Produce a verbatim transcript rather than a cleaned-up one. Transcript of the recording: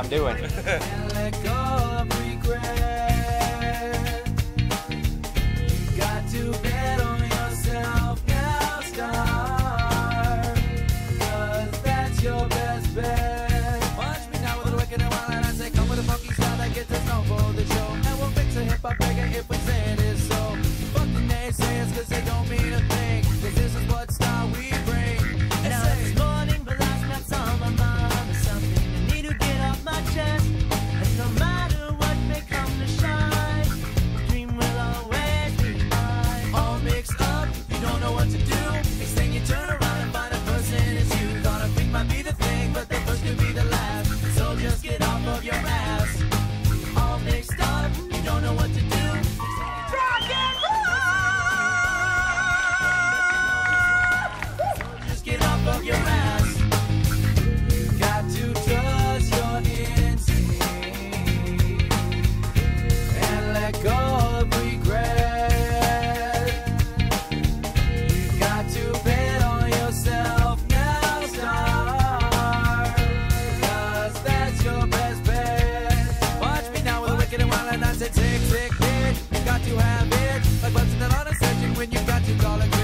I'm doing. And let go of regret. You got to bet on yourself now, star. Cause that's your best bet. Watch me now with a wicked and wild, and I say, come with a funky style that gets us known for the show. And we'll fix a hip hop breaker if we say it is so. Fuck the naysayers, cause they don't mean a thing. Cause this is what style we bring. And Now say, this morning, but last night's on my mind. There's something I need to get off my chest. And no matter what may come to shine, the dream will always be mine. all mixed up, you don't know what to do. Next thing you turn around and find a person is you. Thought a thing might be the thing, but the first could be the last. So just get off of your ass. All mixed up, you don't know what to do. Rock and roll! So just get off of your ass. You got to trust your instinct and let go of regret. You got to bet on yourself now, star. Cause that's your best bet. Watch me now with a wicked and wild, and I said, tick, tick, tick. You got to have it. Like buzzing on a session when you got to call it.